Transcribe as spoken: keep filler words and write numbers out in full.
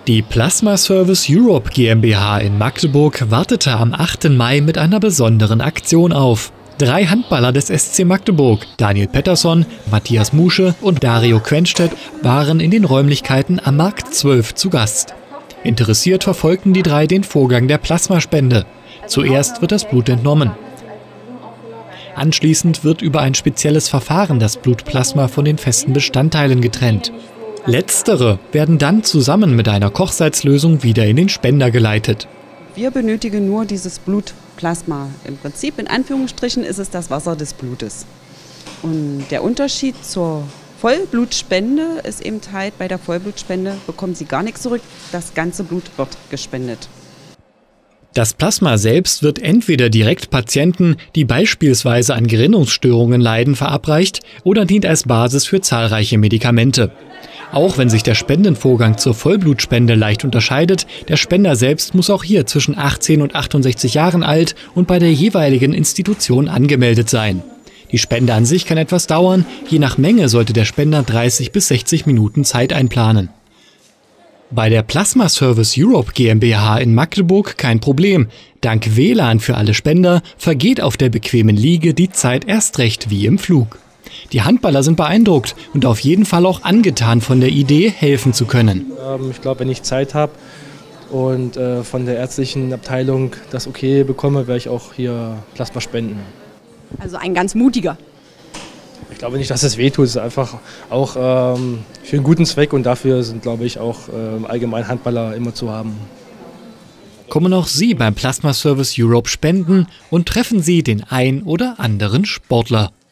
Die Plasma Service Europe GmbH in Magdeburg wartete am achten Mai mit einer besonderen Aktion auf. Drei Handballer des S C Magdeburg, Daniel Pettersson, Matthias Musche und Dario Quenstedt, waren in den Räumlichkeiten am Markt zwölf zu Gast. Interessiert verfolgten die drei den Vorgang der Plasmaspende. Zuerst wird das Blut entnommen. Anschließend wird über ein spezielles Verfahren das Blutplasma von den festen Bestandteilen getrennt. Letztere werden dann zusammen mit einer Kochsalzlösung wieder in den Spender geleitet. Wir benötigen nur dieses Blutplasma. Im Prinzip, in Anführungsstrichen, ist es das Wasser des Blutes. Und der Unterschied zur Vollblutspende ist eben halt, bei der Vollblutspende bekommen Sie gar nichts zurück, das ganze Blut wird gespendet. Das Plasma selbst wird entweder direkt Patienten, die beispielsweise an Gerinnungsstörungen leiden, verabreicht oder dient als Basis für zahlreiche Medikamente. Auch wenn sich der Spendenvorgang zur Vollblutspende leicht unterscheidet, der Spender selbst muss auch hier zwischen achtzehn und achtundsechzig Jahren alt und bei der jeweiligen Institution angemeldet sein. Die Spende an sich kann etwas dauern, je nach Menge sollte der Spender dreißig bis sechzig Minuten Zeit einplanen. Bei der Plasma Service Europe GmbH in Magdeburg kein Problem. Dank W L A N für alle Spender vergeht auf der bequemen Liege die Zeit erst recht wie im Flug. Die Handballer sind beeindruckt und auf jeden Fall auch angetan von der Idee, helfen zu können. Ich glaube, wenn ich Zeit habe und äh, von der ärztlichen Abteilung das Okay bekomme, werde ich auch hier Plasma spenden. Also ein ganz mutiger. Ich glaube nicht, dass es wehtut. Es ist einfach auch ähm, für einen guten Zweck und dafür sind, glaube ich, auch äh, allgemein Handballer immer zu haben. Kommen auch Sie beim Plasma Service Europe spenden und treffen Sie den ein oder anderen Sportler.